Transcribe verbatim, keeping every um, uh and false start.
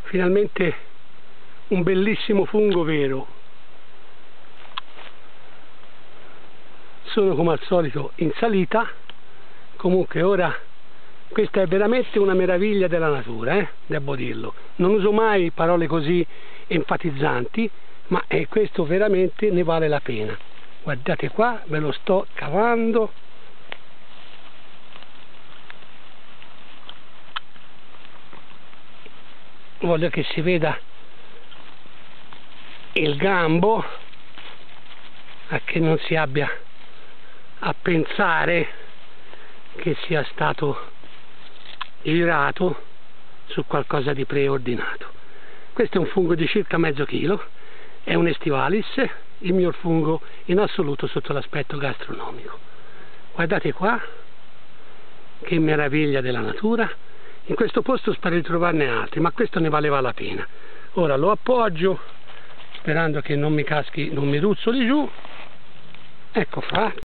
finalmente un bellissimo fungo vero. Sono come al solito in salita. Comunque ora questa è veramente una meraviglia della natura, eh? Devo dirlo. Non uso mai parole così enfatizzanti, ma eh, questo veramente ne vale la pena. Guardate qua, ve lo sto cavando. Voglio che si veda il gambo, a che non si abbia a pensare che sia stato girato su qualcosa di preordinato. Questo è un fungo di circa mezzo chilo, è un Estivalis, il miglior fungo in assoluto sotto l'aspetto gastronomico. Guardate qua, che meraviglia della natura. In questo posto spero di trovarne altri, ma questo ne valeva la pena. Ora lo appoggio, sperando che non mi caschi, non mi ruzzoli giù. Ecco fatto.